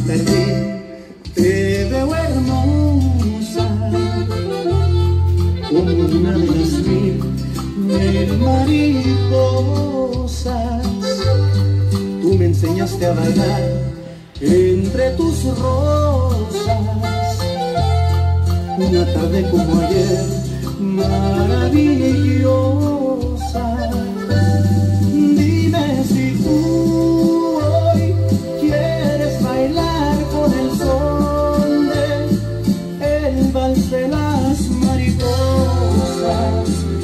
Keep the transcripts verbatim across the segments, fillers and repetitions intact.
jardín te veo hermosa, como una de las mil, mil mariposas. Tú me enseñaste a bailar entre tus rosas, una tarde como ayer, maravillosa. Dime si tú hoy quieres bailar con el sol del vals de las mariposas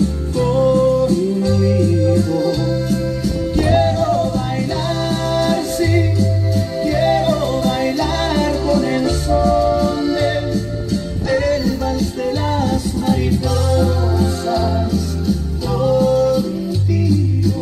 conmigo. Quiero bailar, sí, quiero bailar con el sol del vals de las mariposas contigo.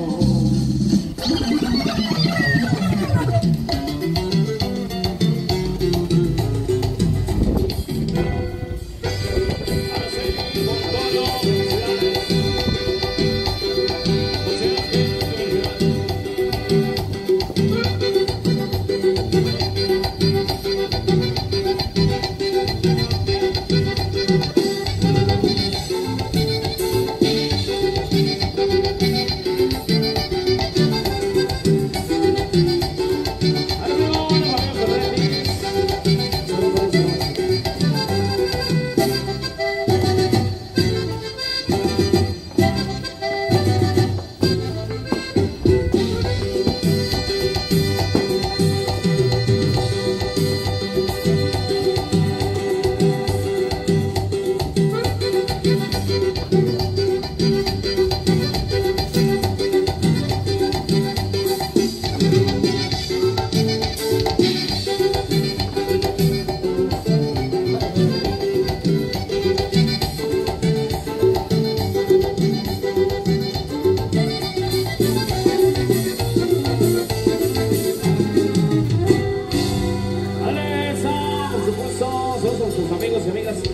Sus amigos y amigas.